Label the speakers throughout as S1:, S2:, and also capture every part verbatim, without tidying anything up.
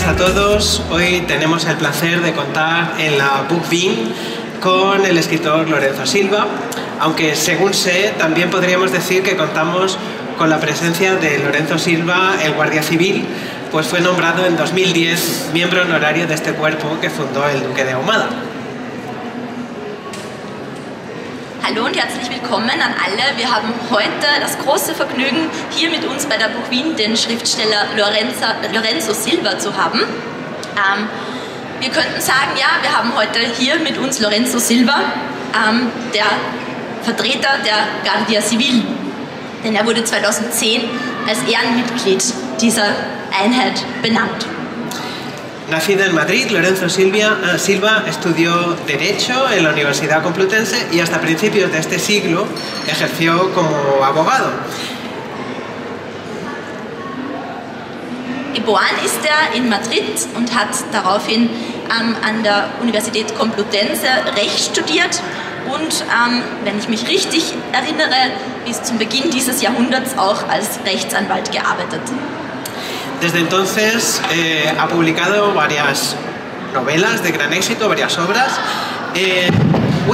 S1: días a todos. Hoy tenemos el placer de contar en la Book Bean con el escritor Lorenzo Silva, aunque según sé, también podríamos decir que contamos con la presencia de Lorenzo Silva, el guardia civil, pues fue nombrado en dos mil diez miembro honorario de este cuerpo que fundó el Duque de Ahumada.
S2: Hallo und herzlich willkommen an alle. Wir haben heute das große Vergnügen, hier mit uns bei der Book Bean den Schriftsteller Lorenzo, Lorenzo Silva zu haben. Ähm, wir könnten sagen, ja, wir haben heute hier mit uns Lorenzo Silva, ähm, der Vertreter der Guardia Civil. Denn er wurde zweitausendzehn als Ehrenmitglied dieser Einheit benannt.
S1: Nacido en Madrid, Lorenzo Silva, eh, Silva estudió Derecho en la Universidad Complutense y hasta principios de este siglo ejerció como abogado.
S2: Geboren ist er in Madrid und hat daraufhin ähm, an der Universität Complutense Recht studiert und, ähm, wenn ich mich richtig erinnere, bis zum Beginn dieses Jahrhunderts auch als Rechtsanwalt gearbeitet.
S1: Desde entonces eh, ha publicado varias novelas de gran éxito, varias obras. Eh, uy.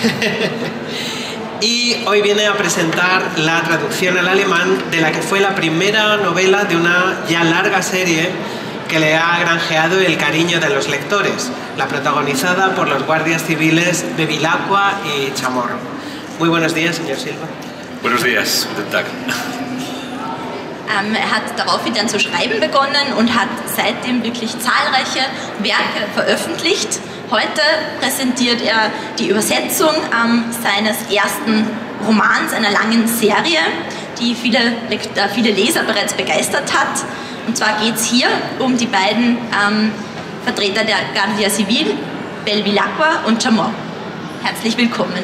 S1: Y hoy viene a presentar la traducción al alemán de la que fue la primera novela de una ya larga serie que le ha granjeado el cariño de los lectores, la protagonizada por los guardias civiles Bevilacqua y Chamorro. Muy buenos días, señor Silva.
S3: Buenos días, guten Tag.
S2: Ähm, er hat daraufhin dann zu schreiben begonnen und hat seitdem wirklich zahlreiche Werke veröffentlicht. Heute präsentiert er die Übersetzung ähm, seines ersten Romans, einer langen Serie, die viele, äh, viele Leser bereits begeistert hat. Und zwar geht es hier um die beiden ähm, Vertreter der Guardia Civil, Bevilacqua und Chamorro. Herzlich willkommen.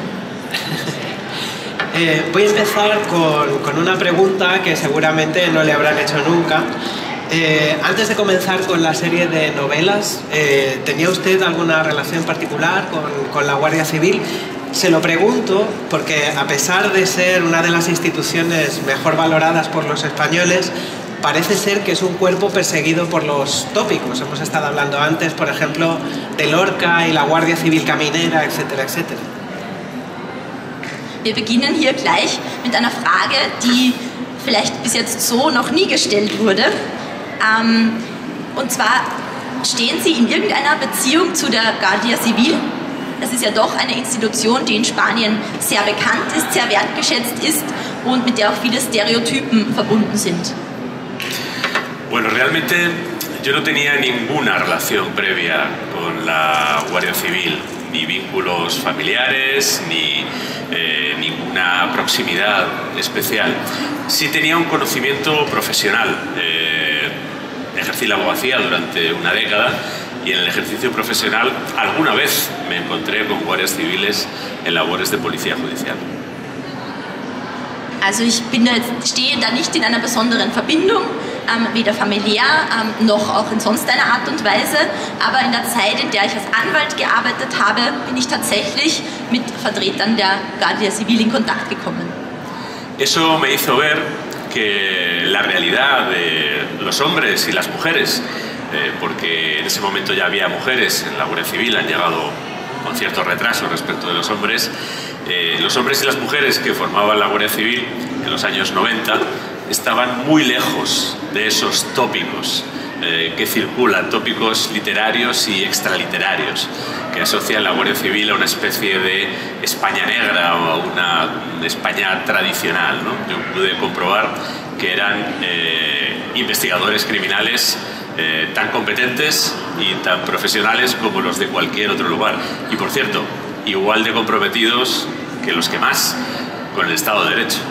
S1: Eh, voy a empezar con, con una pregunta que seguramente no le habrán hecho nunca. Eh, antes de comenzar con la serie de novelas, eh, ¿tenía usted alguna relación particular con, con la Guardia Civil? Se lo pregunto porque, a pesar de ser una de las instituciones mejor valoradas por los españoles, parece ser que es un cuerpo perseguido por los tópicos. Hemos estado hablando antes, por ejemplo, de Lorca y la Guardia Civil caminera, etcétera, etcétera.
S2: Wir beginnen hier gleich mit einer Frage, die vielleicht bis jetzt so noch nie gestellt wurde. Ähm, und zwar, stehen Sie in irgendeiner Beziehung zu der Guardia Civil? Das ist ja doch eine Institution, die in Spanien sehr bekannt ist, sehr wertgeschätzt ist und mit der auch viele Stereotypen verbunden sind.
S3: Bueno, realmente yo no tenía ninguna relación previa con la Guardia Civil, ni vínculos familiares, ni eh, ninguna proximidad especial. Sí tenía un conocimiento profesional. Eh, ejercí la abogacía durante una década y en el ejercicio profesional alguna vez me encontré con guardias civiles en labores de policía judicial.
S2: Also ich bin da, stehe da nicht in einer besonderen Verbindung, ähm, weder familiär ähm, noch auch in sonst einer Art und Weise, aber in der Zeit, in der ich als Anwalt gearbeitet habe, bin ich tatsächlich mit Vertretern der Guardia Civil in Kontakt gekommen.
S3: Eso me hizo ver que la realidad de los hombres y las mujeres, eh, porque en ese momento ya había mujeres en la Guardia Civil, han llegado con cierto retraso respecto de los hombres. Eh, los hombres y las mujeres que formaban la Guardia Civil en los años noventa estaban muy lejos de esos tópicos eh, que circulan, tópicos literarios y extraliterarios, que asocian la Guardia Civil a una especie de España negra o a una España tradicional, ¿no? Yo pude comprobar que eran eh, investigadores criminales eh, tan competentes y tan profesionales como los de cualquier otro lugar. Y por cierto, igual de comprometidos que los que más con el Estado de Derecho.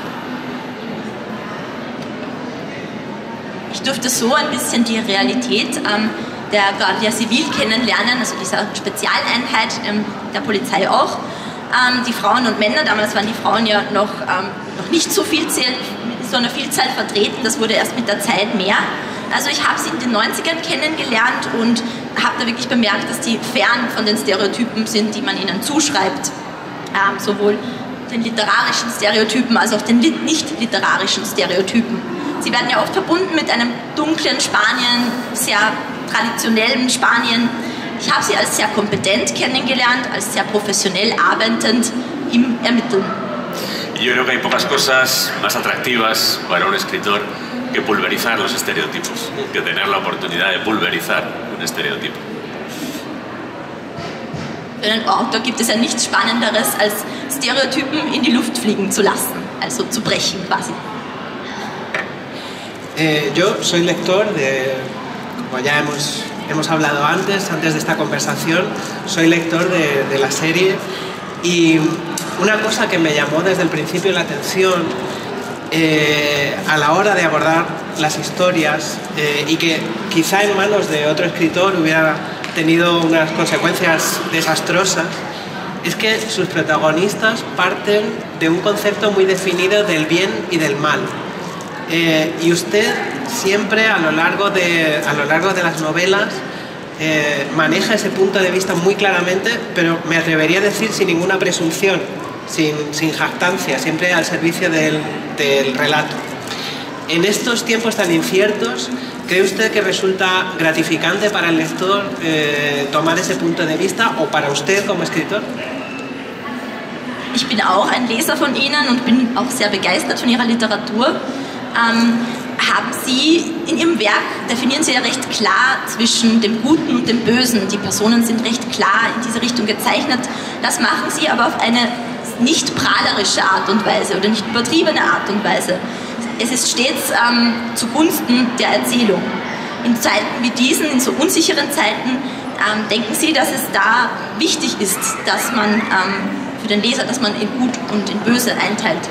S2: Ich durfte so ein bisschen die Realität ähm, der Guardia Civil kennenlernen, also dieser Spezialeinheit ähm, der Polizei auch. Ähm, die Frauen und Männer, damals waren die Frauen ja noch, ähm, noch nicht so, viel, so eine Vielzahl vertreten, das wurde erst mit der Zeit mehr. Also ich habe sie in den neunzigern kennengelernt und habe da wirklich bemerkt, dass die fern von den Stereotypen sind, die man ihnen zuschreibt. Ähm, sowohl den literarischen Stereotypen als auch den nicht literarischen Stereotypen. Sie werden ja oft verbunden mit einem dunklen Spanien, sehr traditionellen Spanien. Ich habe sie als sehr kompetent kennengelernt, als sehr professionell arbeitend im Ermitteln.
S3: Yo creo que hay pocas cosas más atractivas para un escritor que pulverizar los estereotipos, que tener la oportunidad de pulverizar un estereotipo.
S2: Für einen Autor gibt es ja nichts Spannenderes, als Stereotypen in die Luft fliegen zu lassen, also zu brechen quasi.
S1: Eh, yo soy lector de, como ya hemos, hemos hablado antes, antes de esta conversación, soy lector de, de la serie y una cosa que me llamó desde el principio la atención eh, a la hora de abordar las historias eh, y que quizá en manos de otro escritor hubiera tenido unas consecuencias desastrosas, es que sus protagonistas parten de un concepto muy definido del bien y del mal. Eh, y usted siempre a lo largo de, a lo largo de las novelas eh, maneja ese punto de vista muy claramente, pero me atrevería a decir sin ninguna presunción, sin, sin jactancia, siempre al servicio del, del relato. En estos tiempos tan inciertos, ¿cree usted que resulta gratificante para el lector eh, tomar ese punto de vista o para usted como escritor?
S2: Ich bin auch ein Leser von Ihnen und bin auch sehr begeistert von Ihrer Literatur. Ähm, haben Sie in Ihrem Werk, definieren Sie ja recht klar zwischen dem Guten und dem Bösen. Die Personen sind recht klar in diese Richtung gezeichnet. Das machen Sie aber auf eine nicht prahlerische Art und Weise oder nicht übertriebene Art und Weise. Es ist stets ähm, zugunsten der Erzählung. In Zeiten wie diesen, in so unsicheren Zeiten, ähm, denken Sie, dass es da wichtig ist, dass man ähm, für den Leser, dass man in Gut und in Böse einteilt?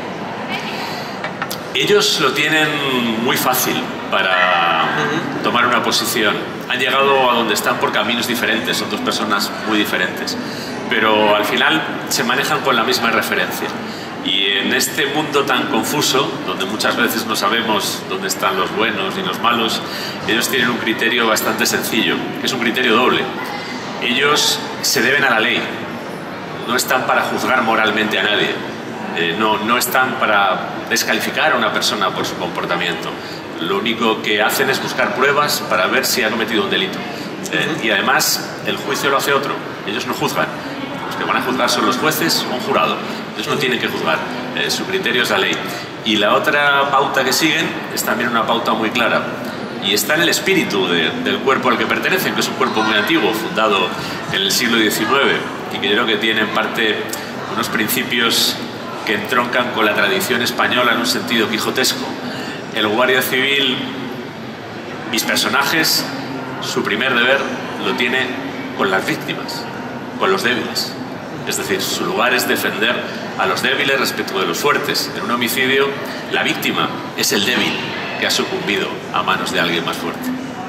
S3: Ellos lo tienen muy fácil para tomar una posición. Han llegado a donde están por caminos diferentes, son dos personas muy diferentes, pero al final se manejan con la misma referencia. Y en este mundo tan confuso, donde muchas veces no sabemos dónde están los buenos y los malos, ellos tienen un criterio bastante sencillo, que es un criterio doble. Ellos se deben a la ley, no están para juzgar moralmente a nadie, eh, no, no están para descalificar a una persona por su comportamiento. Lo único que hacen es buscar pruebas para ver si ha cometido un delito. Eh, y además el juicio lo hace otro, ellos no juzgan. Los que van a juzgar son los jueces o un jurado. Ellos no tienen que juzgar, eh, su criterio es la ley. Y la otra pauta que siguen es también una pauta muy clara. Y está en el espíritu de, del cuerpo al que pertenecen, que es un cuerpo muy antiguo, fundado en el siglo diecinueve, y que yo creo que tiene en parte unos principios que entroncan con la tradición española en un sentido quijotesco. El guardia civil, mis personajes, su primer deber lo tiene con las víctimas, con los débiles. Es decir, su lugar es defender a los débiles respecto de los fuertes. En un homicidio, la víctima es el débil que ha sucumbido a manos de alguien más fuerte.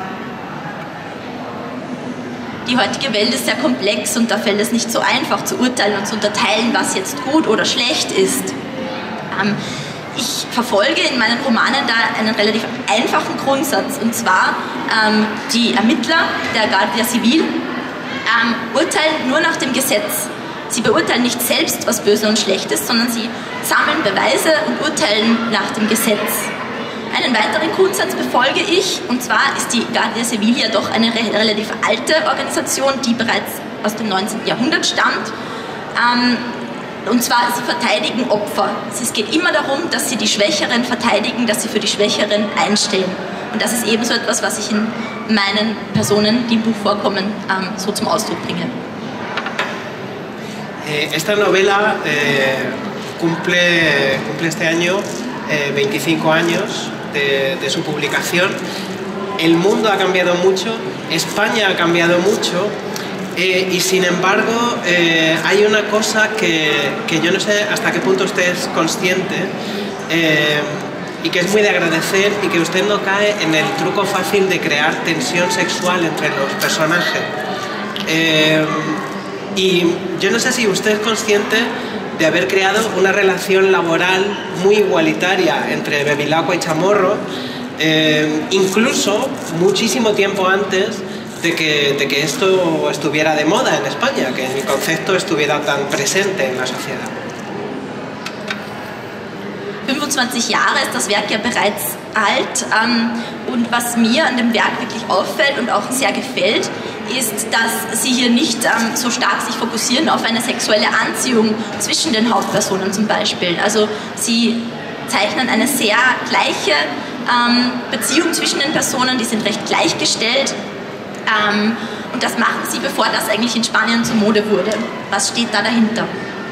S2: Die heutige Welt ist sehr komplex und da fällt es nicht so einfach zu urteilen und zu unterteilen, was jetzt gut oder schlecht ist. Ähm, ich verfolge in meinen Romanen da einen relativ einfachen Grundsatz, und zwar ähm, die Ermittler der Guardia Civil ähm, urteilen nur nach dem Gesetz. Sie beurteilen nicht selbst, was böse und schlecht ist, sondern sie sammeln Beweise und urteilen nach dem Gesetz. Einen weiteren Grundsatz befolge ich, und zwar ist die Guardia Civil ja doch eine re relativ alte Organisation, die bereits aus dem neunzehnten Jahrhundert stammt. Ähm, und zwar, sie verteidigen Opfer. Es geht immer darum, dass sie die Schwächeren verteidigen, dass sie für die Schwächeren einstehen. Und das ist ebenso etwas, was ich in meinen Personen, die im Buch vorkommen, ähm, so zum Ausdruck bringe.
S1: Esta novela eh, cumple, cumple este año eh, veinticinco años de, de su publicación. El mundo ha cambiado mucho, España ha cambiado mucho eh, y sin embargo eh, hay una cosa que, que yo no sé hasta qué punto usted es consciente eh, y que es muy de agradecer, y que usted no cae en el truco fácil de crear tensión sexual entre los personajes. Eh, Y yo no sé si usted es consciente de haber creado una relación laboral muy igualitaria entre Bevilacqua y Chamorro, eh, incluso muchísimo tiempo antes de que, de que esto estuviera de moda en España, que el concepto estuviera tan presente en la sociedad.
S2: fünfundzwanzig Jahre ist das Werk ja bereits alt. Ähm, und was mir an dem Werk wirklich auffällt und auch sehr gefällt, ist, dass sie hier nicht ähm, so stark sich fokussieren auf eine sexuelle Anziehung zwischen den Hauptpersonen zum Beispiel. Also sie zeichnen eine sehr gleiche ähm, Beziehung zwischen den Personen, die sind recht gleichgestellt. Ähm, und das machen sie, bevor das eigentlich in Spanien zur Mode wurde. Was steht da dahinter?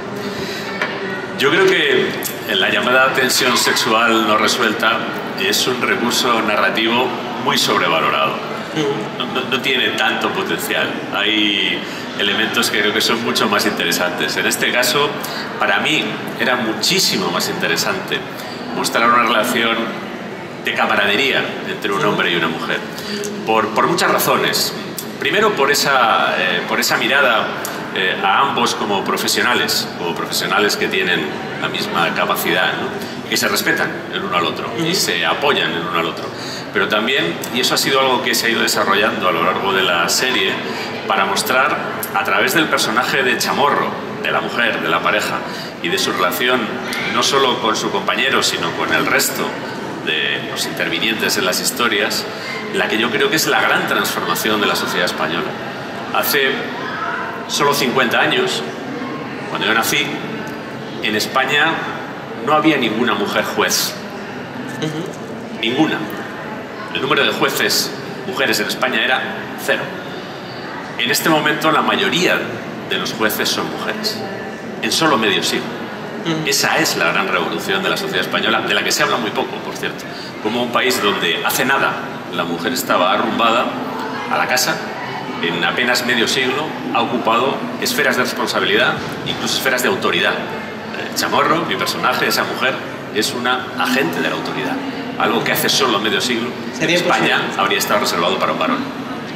S3: Yo creo que la llamada tensión sexual no resuelta es un recurso narrativo muy sobrevalorado. No, no, no tiene tanto potencial. Hay elementos que creo que son mucho más interesantes. En este caso, para mí, era muchísimo más interesante mostrar una relación de camaradería entre un hombre y una mujer. Por, por muchas razones. Primero, por esa, eh, por esa mirada eh, a ambos como profesionales, como profesionales que tienen la misma capacidad, ¿no? Que se respetan el uno al otro y se apoyan el uno al otro. Pero también, y eso ha sido algo que se ha ido desarrollando a lo largo de la serie, para mostrar a través del personaje de Chamorro, de la mujer, de la pareja, y de su relación no solo con su compañero, sino con el resto de los intervinientes en las historias, la que yo creo que es la gran transformación de la sociedad española. Hace solo cincuenta años, cuando yo nací, en España no había ninguna mujer juez. Uh-huh. Ninguna. El número de jueces mujeres en España era cero. En este momento la mayoría de los jueces son mujeres, en solo medio siglo. Uh-huh. Esa es la gran revolución de la sociedad española, de la que se habla muy poco, por cierto. Como un país donde hace nada la mujer estaba arrumbada a la casa, en apenas medio siglo ha ocupado esferas de responsabilidad, incluso esferas de autoridad. Chamorro, mi personaje, esa mujer, es una agente de la autoridad. Algo que hace solo medio siglo en España habría estado reservado para un varón.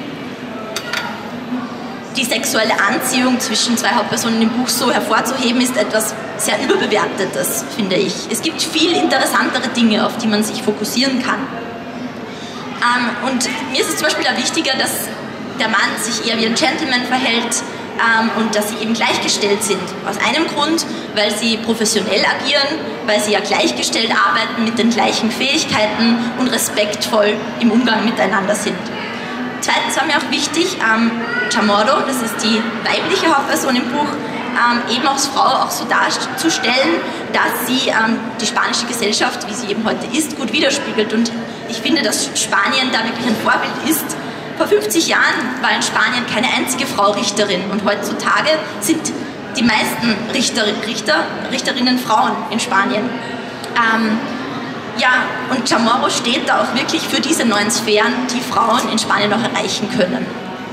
S2: Die sexuelle Anziehung zwischen zwei Hauptpersonen im Buch so hervorzuheben, ist etwas sehr Überbewertetes, finde ich. Es gibt viel interessantere Dinge, auf die man sich fokussieren kann. Ähm, und mir ist es zum Beispiel da wichtiger, dass der Mann sich eher wie ein Gentleman verhält ähm, und dass sie eben gleichgestellt sind. Aus einem Grund, weil sie professionell agieren, weil sie ja gleichgestellt arbeiten mit den gleichen Fähigkeiten und respektvoll im Umgang miteinander sind. Zweitens war mir auch wichtig, ähm, Chamorro, das ist die weibliche Hauptperson im Buch, ähm, eben als Frau auch so darzustellen, dass sie ähm, die spanische Gesellschaft, wie sie eben heute ist, gut widerspiegelt. Und ich finde, dass Spanien da wirklich ein Vorbild ist. Vor fünfzig Jahren war in Spanien keine einzige Frau Richterin und heutzutage sind die meisten Richter, Richter, Richterinnen Frauen in Spanien. Ähm, ja, und Chamorro steht da auch wirklich für diese neuen Sphären, die Frauen in Spanien noch erreichen können.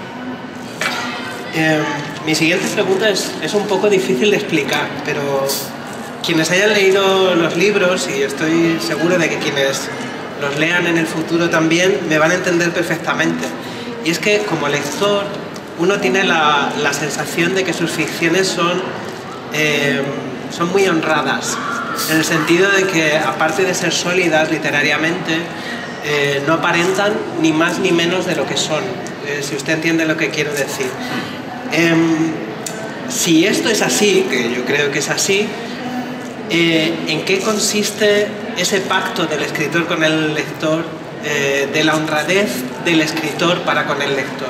S1: Eh, mi siguiente pregunta es, es un poco difícil de explicar, pero quienes hayan leído los libros, y estoy seguro de que quienes los lean en el futuro también, me van a entender perfectamente. Y es que como lector uno tiene la, la sensación de que sus ficciones son, eh, son muy honradas, en el sentido de que aparte de ser sólidas literariamente, eh, no aparentan ni más ni menos de lo que son, eh, si usted entiende lo que quiero decir. Eh, si esto es así, que yo creo que es así, eh, ¿en qué consiste ese pacto del escritor con el lector, eh, de la honradez del escritor para con el lector?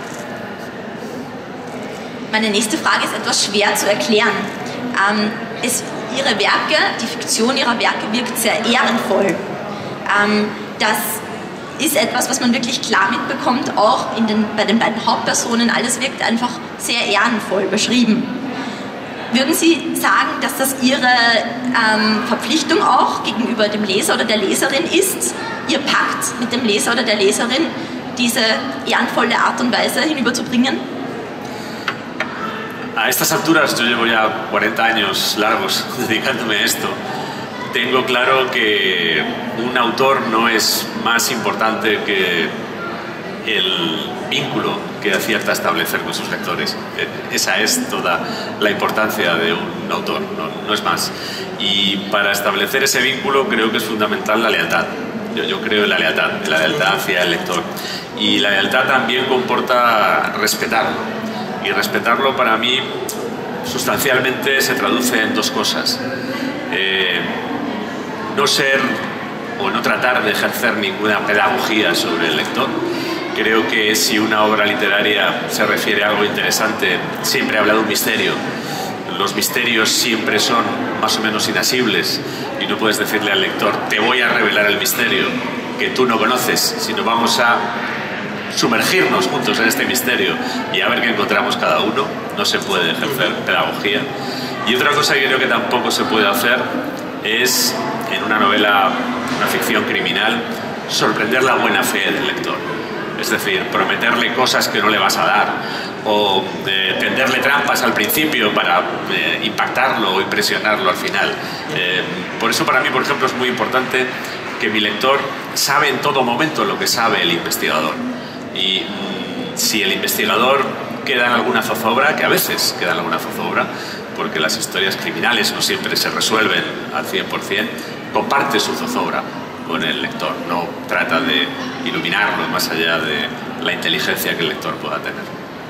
S2: Meine nächste Frage ist etwas schwer zu erklären. Ähm, es, ihre Werke, die Fiktion ihrer Werke wirkt sehr ehrenvoll. Ähm, das ist etwas, was man wirklich klar mitbekommt, auch in den, bei den beiden Hauptpersonen. Alles wirkt einfach sehr ehrenvoll beschrieben. Würden Sie sagen, dass das Ihre ähm, Verpflichtung auch gegenüber dem Leser oder der Leserin ist, Ihr Pakt mit dem Leser oder der Leserin, diese ehrenvolle Art und Weise hinüberzubringen?
S3: A estas alturas, yo llevo ya cuarenta años largos dedicándome a esto, tengo claro que un autor no es más importante que el vínculo que acierta a establecer con sus lectores. Esa es toda la importancia de un autor, no, no es más. Y para establecer ese vínculo creo que es fundamental la lealtad. Yo, yo creo en la lealtad, en la lealtad hacia el lector. Y la lealtad también comporta respetarlo. Y respetarlo para mí sustancialmente se traduce en dos cosas. Eh, no ser o no tratar de ejercer ninguna pedagogía sobre el lector. Creo que si una obra literaria se refiere a algo interesante, siempre habla de un misterio. Los misterios siempre son más o menos inasibles y no puedes decirle al lector, te voy a revelar el misterio que tú no conoces, sino vamos a sumergirnos juntos en este misterio y a ver qué encontramos cada uno. No se puede ejercer pedagogía. Y otra cosa que creo que tampoco se puede hacer es, en una novela, una ficción criminal, sorprender la buena fe del lector. Es decir, prometerle cosas que no le vas a dar o eh, tenderle trampas al principio para eh, impactarlo o impresionarlo al final. Eh, por eso para mí, por ejemplo, es muy importante que mi lector sabe en todo momento lo que sabe el investigador. Y mmm, si el investigador queda en alguna zozobra, que a veces queda en alguna zozobra, porque las historias criminales no siempre se resuelven al cien por cien, comparte su zozobra con el lector, no trata de iluminarlo más allá de la inteligencia que el lector pueda tener.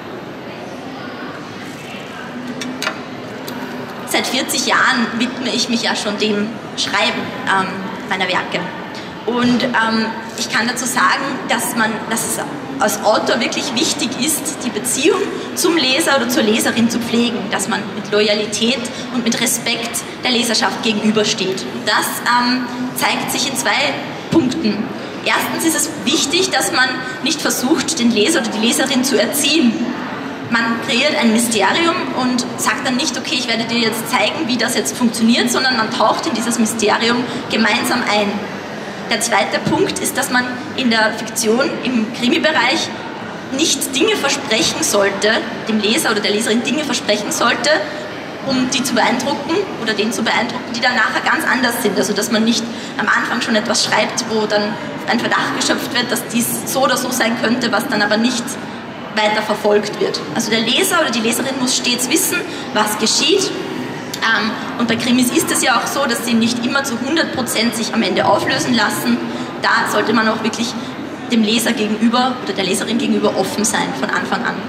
S2: Seit vierzig Jahren widme ich mich ja schon dem Schreiben ähm, meiner Werke. Und ähm, ich kann dazu sagen, dass, man, dass es als Autor wirklich wichtig ist, die Beziehung zum Leser oder zur Leserin zu pflegen, dass man mit Loyalität und mit Respekt der Leserschaft gegenübersteht. Und das ähm, zeigt sich in zwei Punkten. Erstens ist es wichtig, dass man nicht versucht, den Leser oder die Leserin zu erziehen. Man kreiert ein Mysterium und sagt dann nicht, okay, ich werde dir jetzt zeigen, wie das jetzt funktioniert, sondern man taucht in dieses Mysterium gemeinsam ein. Der zweite Punkt ist, dass man in der Fiktion, im Krimi-Bereich, nicht Dinge versprechen sollte, dem Leser oder der Leserin Dinge versprechen sollte, um die zu beeindrucken oder den zu beeindrucken, die dann nachher ganz anders sind. Also dass man nicht am Anfang schon etwas schreibt, wo dann ein Verdacht geschöpft wird, dass dies so oder so sein könnte, was dann aber nicht weiter verfolgt wird. Also der Leser oder die Leserin muss stets wissen, was geschieht. Ähm, und bei Krimis ist es ja auch so, dass sie nicht immer zu hundert Prozent sich am Ende auflösen lassen. Da sollte man auch wirklich dem Leser gegenüber oder der Leserin gegenüber offen sein von Anfang an.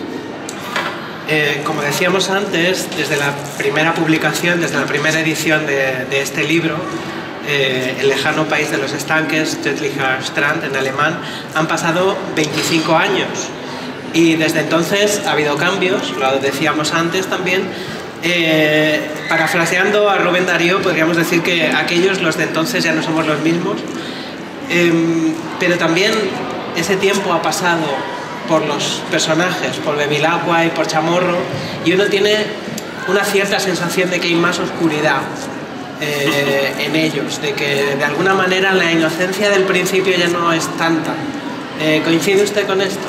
S1: Eh, como decíamos antes, desde la primera publicación, desde la primera edición de, de este libro, eh, El lejano país de los estanques, Tödlicher Strand en alemán, han pasado veinticinco años. Y desde entonces ha habido cambios, lo decíamos antes también. Eh, parafraseando a Rubén Darío, podríamos decir que aquellos, los de entonces, ya no somos los mismos. Eh, pero también ese tiempo ha pasado por los personajes, por Bevilacqua y por Chamorro, y uno tiene una cierta sensación de que hay más oscuridad eh, en ellos, de que de alguna manera la inocencia del principio ya no es tanta. Eh, ¿Coincide usted con esto?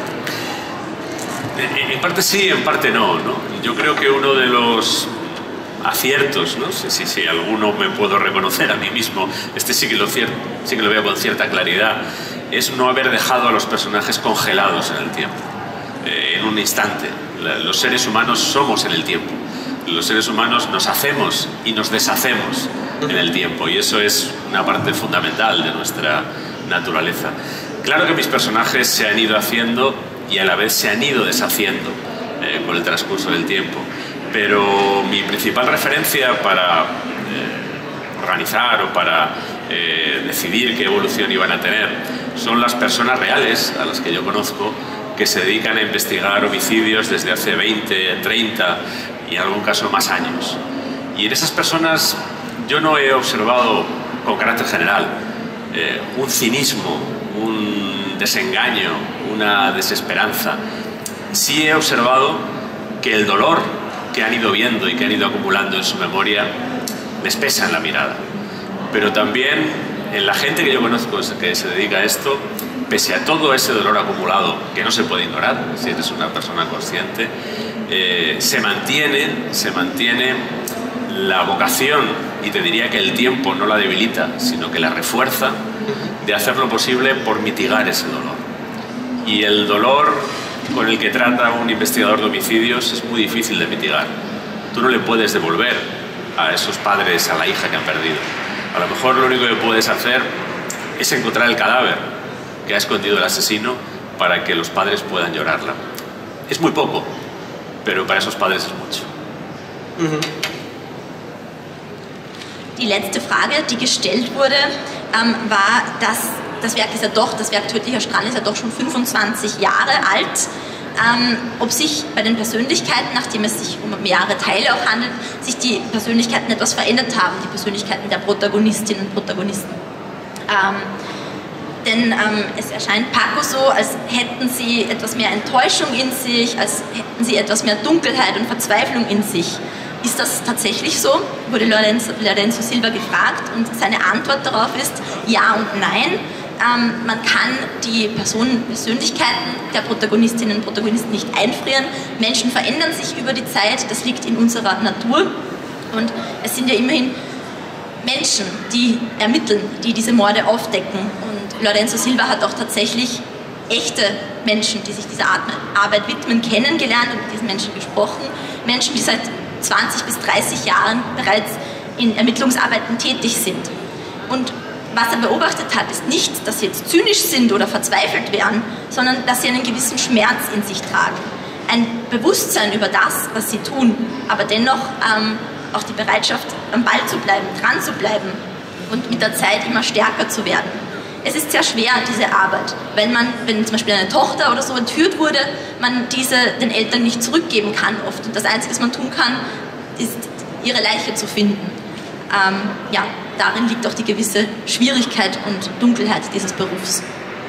S3: En parte sí, en parte no, ¿no? Yo creo que uno de los aciertos, no sé si, si alguno me puedo reconocer a mí mismo, este sí que, lo sí que lo veo con cierta claridad, es no haber dejado a los personajes congelados en el tiempo, eh, en un instante. Los seres humanos somos en el tiempo. Los seres humanos nos hacemos y nos deshacemos en el tiempo, y eso es una parte fundamental de nuestra naturaleza. Claro que mis personajes se han ido haciendo y a la vez se han ido deshaciendo eh, con el transcurso del tiempo. Pero mi principal referencia para eh, organizar o para eh, decidir qué evolución iban a tener son las personas reales a las que yo conozco, que se dedican a investigar homicidios desde hace veinte, treinta y en algún caso más años. Y en esas personas yo no he observado con carácter general eh, un cinismo, un desengaño, una desesperanza. Sí he observado que el dolor que han ido viendo y que han ido acumulando en su memoria les pesa en la mirada. Pero también en la gente que yo conozco que se dedica a esto, pese a todo ese dolor acumulado, que no se puede ignorar si eres una persona consciente, eh, se mantiene, se mantiene la vocación, y te diría que el tiempo no la debilita, sino que la refuerza, de hacer lo posible por mitigar ese dolor. Y el dolor con el que trata un investigador de homicidios es muy difícil de mitigar. Tú no le puedes devolver a esos padres a la hija que han perdido. A lo mejor lo único que puedes hacer es encontrar el cadáver que ha escondido el asesino para que los padres puedan llorarla. Es muy poco, pero para esos padres es mucho.
S2: Die letzte Frage, die gestellt wurde, ähm, war, dass das Werk ist ja doch, das Werk Tödlicher Strand ist ja doch schon fünfundzwanzig Jahre alt. Ähm, ob sich bei den Persönlichkeiten, nachdem es sich um mehrere Teile auch handelt, sich die Persönlichkeiten etwas verändert haben, die Persönlichkeiten der Protagonistinnen und Protagonisten. Ähm, denn ähm, es erscheint Paco so, als hätten sie etwas mehr Enttäuschung in sich, als hätten sie etwas mehr Dunkelheit und Verzweiflung in sich. Ist das tatsächlich so? Wurde Lorenzo, Lorenzo Silva gefragt und seine Antwort darauf ist ja und nein. Ähm, man kann die Personen, Persönlichkeiten der Protagonistinnen und Protagonisten nicht einfrieren. Menschen verändern sich über die Zeit, das liegt in unserer Natur. Und es sind ja immerhin Menschen, die ermitteln, die diese Morde aufdecken. Und Lorenzo Silva hat auch tatsächlich echte Menschen, die sich dieser Arbeit widmen, kennengelernt und mit diesen Menschen gesprochen. Menschen, die seit zwanzig bis dreißig Jahren bereits in Ermittlungsarbeiten tätig sind. Und was er beobachtet hat, ist nicht, dass sie jetzt zynisch sind oder verzweifelt wären, sondern dass sie einen gewissen Schmerz in sich tragen. Ein Bewusstsein über das, was sie tun, aber dennoch ähm, auch die Bereitschaft, am Ball zu bleiben, dran zu bleiben und mit der Zeit immer stärker zu werden. Es ist sehr schwer, diese Arbeit, wenn man, wenn zum Beispiel eine Tochter oder so entführt wurde, man diese den Eltern nicht zurückgeben kann oft. Und das Einzige, was man tun kann, ist, ihre Leiche zu finden. Ähm, ja, darin liegt auch die gewisse Schwierigkeit und Dunkelheit dieses Berufs.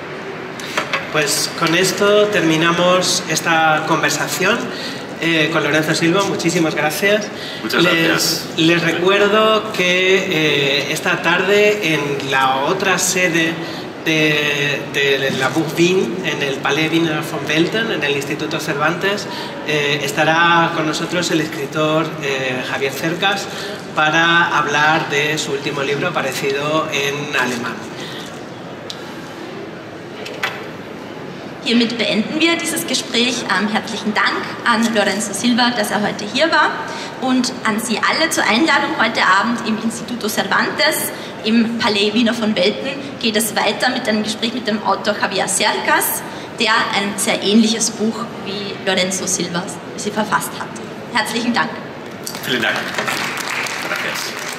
S1: Pues con esto terminamos esta conversación eh, con Lorenzo Silva. Muchísimas gracias.
S3: Muchas gracias.
S1: Les, les recuerdo que eh, esta tarde en la otra sede de, de la Buch Wien, en el Palais Wiener von Welten, en el Instituto Cervantes, eh, estará con nosotros el escritor eh, Javier Cercas para hablar de su último libro aparecido en alemán.
S2: Hiermit beenden wir dieses Gespräch. Ähm, herzlichen Dank an Lorenzo Silva, dass er heute hier war, und an Sie alle zur Einladung heute Abend im Instituto Cervantes im Palais Wiener von Welten geht es weiter mit einem Gespräch mit dem Autor Javier Cercas, der ein sehr ähnliches Buch wie Lorenzo Silva sie verfasst hat. Herzlichen Dank.
S3: Vielen Dank. Gracias.